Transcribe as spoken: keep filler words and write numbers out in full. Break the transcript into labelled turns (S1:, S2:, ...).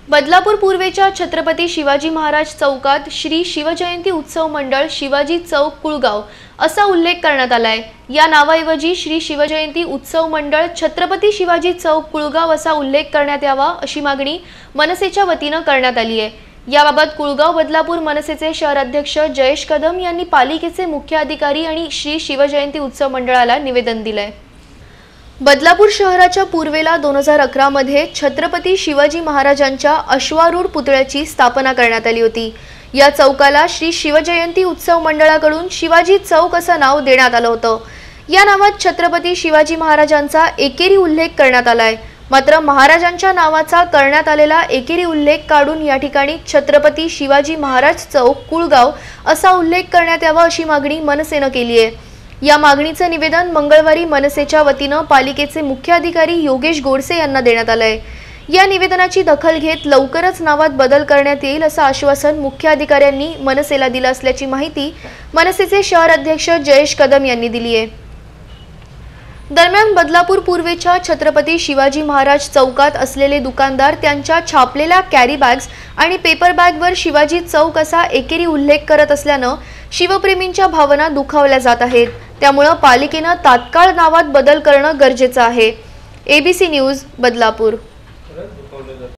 S1: बदलापूर पूर्वेच्या छत्रपती शिवाजी महाराज चौकात श्री शिवजयंती उत्सव मंडळ शिवाजी चौक कुळगाव असा उल्लेख करण्यात आलाय। या नावाऐवजी श्री शिवजयंती उत्सव मंडळ छत्रपती शिवाजी चौक कुळगाव असा उल्लेख करण्यात यावा अशी मागणी मनसेच्या वतीने करण्यात आली आहे। याबाबत कुळगाव बदलापूर मनसेचे शहर अध्यक्ष जयेश कदम यांनी पालिकेचे मुख्य अधिकारी आणि श्री शिवजयंती उत्सव मंडळाला निवेदन दिलंय। बदलापूर शहराच्या पूर्वेला दोन हजार अकरा मध्ये छत्रपती शिवाजी महाराजांच्या अश्वारूढ पुतळ्याची स्थापना करण्यात आली होती। या चौकाला श्री शिवजयंती उत्सव मंडळाकडून शिवाजी चौक असं नाव देण्यात आलं होतं। या नावात छत्रपती शिवाजी महाराजांचा एकेरी उल्लेख करण्यात आलाय। मात्र महाराजांच्या नावाचा करण्यात आलेला एकेरी उल्लेख काढून या ठिकाणी छत्रपती शिवाजी महाराज चौक कुळगाव असा उल्लेख करण्यात यावा अशी मागणी मनसेने केली आहे। या मागणीचे निवेदन मंगळवारी मनसेच्या वतीने पालिकेचे मुख्य अधिकारी योगेश गोडसे यांना देण्यात आलंय। या निवेदनाची दखल घेत लवकरच नावात बदल करण्यात येईल असं आश्वासन मुख्य अधिकाऱ्यांनी मनसेला दिलं असल्याची माहिती मनसेचे शहर अध्यक्ष जयेश कदम यांनी दिली आहे। दरम्यान बदलापूर पूर्वेच्या छत्रपती शिवाजी महाराज चौकात असलेले दुकानदार त्यांच्या छापलेल्या कॅरी बॅग्स आणि पेपर बॅगवर शिवाजी चौक असा एकेरी उल्लेख करत असल्याने शिवप्रेमींच्या भावना दुखावल्या जात आहेत। त्यामुळे पालिकेने तात्काळ नावात बदल करणं गरजेचं आहे। ABC news Badlapur.